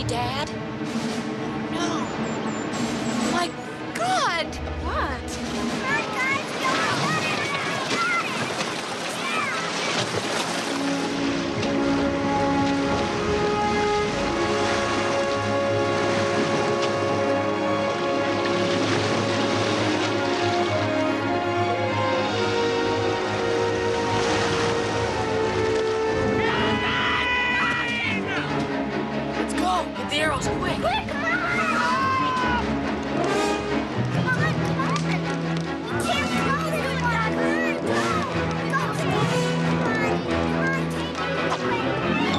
Dad? No. My God! What? Run, guys! We almost got it! Let's go! Get the arrows, quick! Quick, come on! Come on, come on! We can't throw this one! Go, Steve! Come on, take it this way!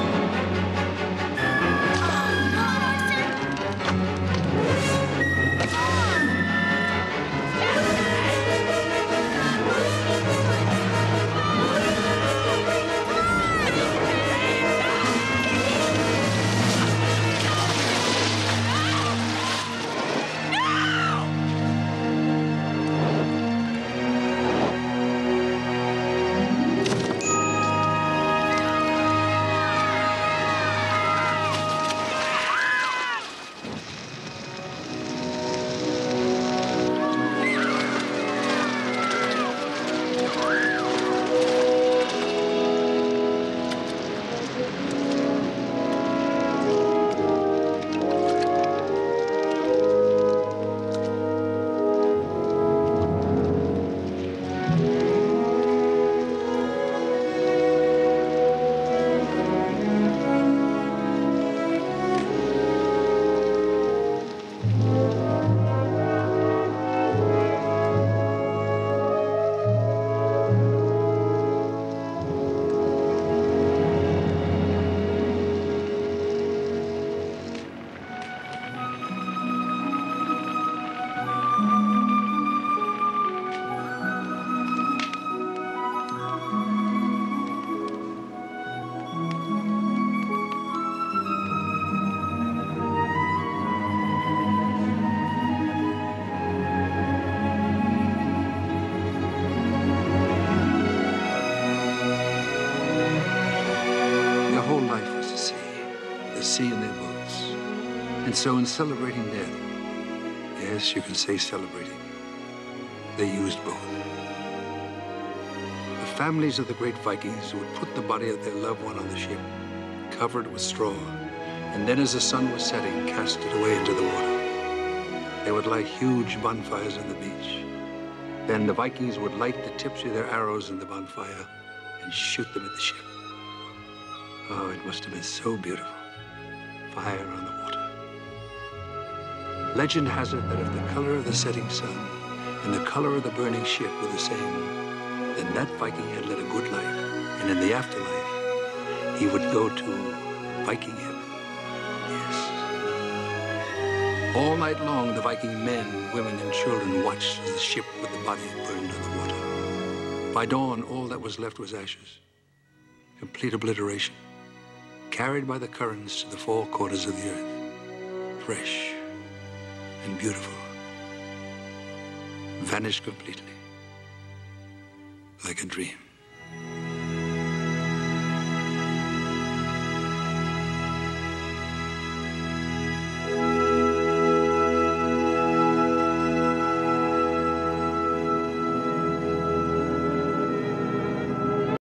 In their boats. And so in celebrating death, yes, you can say celebrating, they used both. The families of the great Vikings would put the body of their loved one on the ship, cover it with straw, and then as the sun was setting, cast it away into the water. They would light huge bonfires on the beach. Then the Vikings would light the tips of their arrows in the bonfire and shoot them at the ship. Oh, it must have been so beautiful. Fire on the water. Legend has it that if the color of the setting sun and the color of the burning ship were the same, then that Viking had led a good life, and in the afterlife, he would go to Viking heaven. Yes. All night long, the Viking men, women, and children watched as the ship with the body burned on the water. By dawn, all that was left was ashes. Complete obliteration. Carried by the currents to the four quarters of the earth, fresh and beautiful, vanished completely, like a dream.